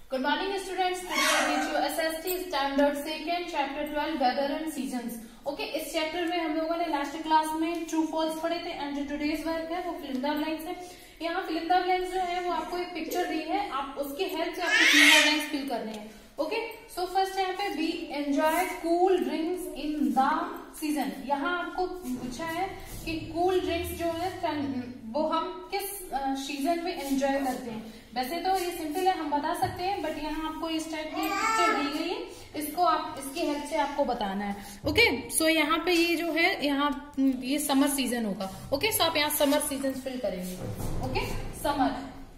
Good morning students. Today I teach you SST Standard Second Chapter 12 Weather and Seasons. Okay इस chapter में हम लोगों ने last class में ट्रू फॉल्स पढ़े थे एंड जो टुडेज वर्क है वो फिल इन द ब्लैंक्स है। यहाँ फिल इन द ब्लैंक्स जो है वो आपको एक पिक्चर दी है, आप उसकी हेल्प से आपको fill in the blanks fill करने हैं। ओके सो फर्स्ट यहाँ पे we enjoy cool drinks in the season. यहाँ आपको पूछा है कि कूल ड्रिंक्स जो है वो हम किस सीजन में एंजॉय करते हैं। वैसे तो ये सिंपल है, हम बता सकते हैं, बट यहाँ आपको इस टाइप की पिक्चर दी गई है, इसको आप इसकी हेल्प से आपको बताना है। ओके सो यहाँ पे ये जो है यहाँ ये समर सीजन होगा। ओके सो आप यहाँ समर सीजन फिल करेंगे। Okay summer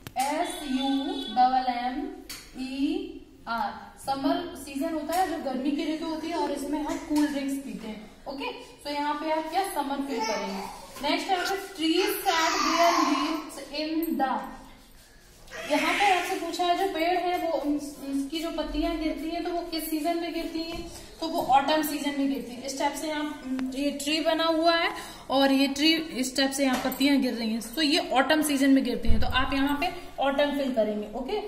SUMMER summer season होता है जो गर्मी की ऋतु होती है और इसमें हम कूल ड्रिंक्स पीते हैं। ओके सो यहाँ पे आप क्या समर फिल करेंगे। नेक्स्ट है trees shed their leaves in the. यहाँ पे आपसे पूछा है जो पेड़ है वो उसकी जो पत्तियां गिरती हैं तो वो किस सीजन में गिरती हैं, तो वो ऑटम सीजन में गिरती है। इस टाइप से यहाँ ये ट्री बना हुआ है और ये ट्री इस टाइप से यहाँ पत्तियां गिर रही हैं, तो ये ऑटम सीजन में गिरती हैं, तो आप यहाँ पे ऑटम फिल करेंगे। Okay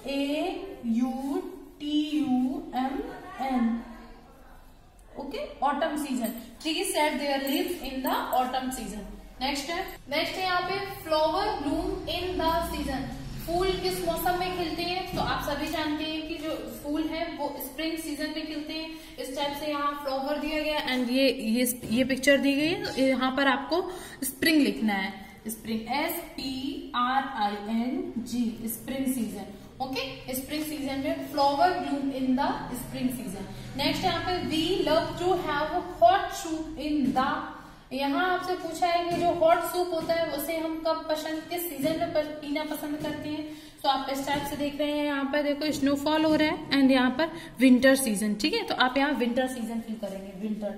AUTUMN okay autumn season. Tree shed their leaves in the autumn season. Next है यहाँ पे flower bloom in the season. फूल किस मौसम में खिलते हैं, तो आप सभी जानते हैं कि जो फूल है वो स्प्रिंग सीजन में खिलते हैं। इस टाइप से यहाँ फ्लावर दिया गया एंड ये पिक्चर दी गई है, यहाँ पर आपको स्प्रिंग लिखना है। Spring SPRING spring season. Okay spring season में flower bloom in the spring season. Next यहाँ पे we love to have hot soup in the. यहाँ आपसे पूछा है कि जो हॉट सूप होता है उसे हम कब किस सीजन में पीना पसंद करते हैं, तो आप इस टाइप से देख रहे हैं। यहाँ पर देखो स्नोफॉल हो रहा है एंड यहाँ पर विंटर सीजन। ठीक है तो आप यहाँ विंटर सीजन फिल करेंगे। Winter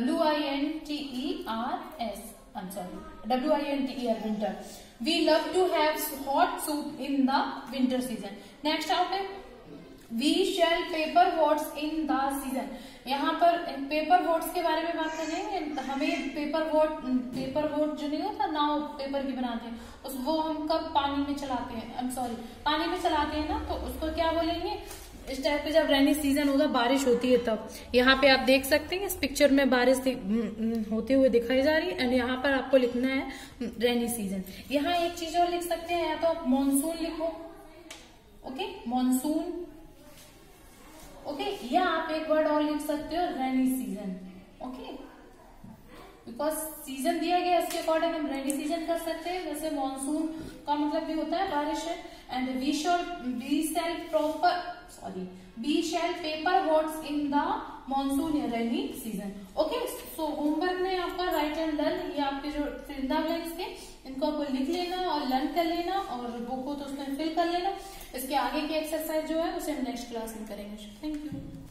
WINTER winter. We love to have hot soup in the winter season. Next आप है we sail paper boats in the season. यहाँ पर पेपर वॉट्स के बारे में बात करेंगे। हमें पेपर वोट जो नहीं होता नाव पेपर की बनाते हैं वो हम कब पानी में चलाते हैं, पानी में चलाते हैं ना, तो उसको क्या बोलेंगे। इस टाइप पे जब रेनी सीजन होता बारिश होती है तब। यहाँ पे आप देख सकते हैं इस पिक्चर में बारिश होते हुए दिखाई जा रही है एंड यहाँ पर आपको लिखना है रेनी सीजन। यहाँ एक चीज और लिख सकते हैं, या तो आप मानसून लिखो। Okay monsoon. ओके या आप एक वर्ड और लिख सकते हो rainy season. Okay because season दिया गया इसके अकॉर्डिंग हम रेनी सीजन कर सकते हैं। वैसे मानसून का मतलब भी होता है बारिश है। And we sail paper boats in the monsoon rainy season. Okay so homework में आपका राइट एंड लर्न, ये आपके जो फिल इन द ब्लैंक्स थे इनको आपको लिख लेना और लर्न कर लेना और बुक हो तो उसमें फिल कर लेना। इसके आगे की एक्सरसाइज जो है उसे हम नेक्स्ट क्लास में करेंगे। Thank you.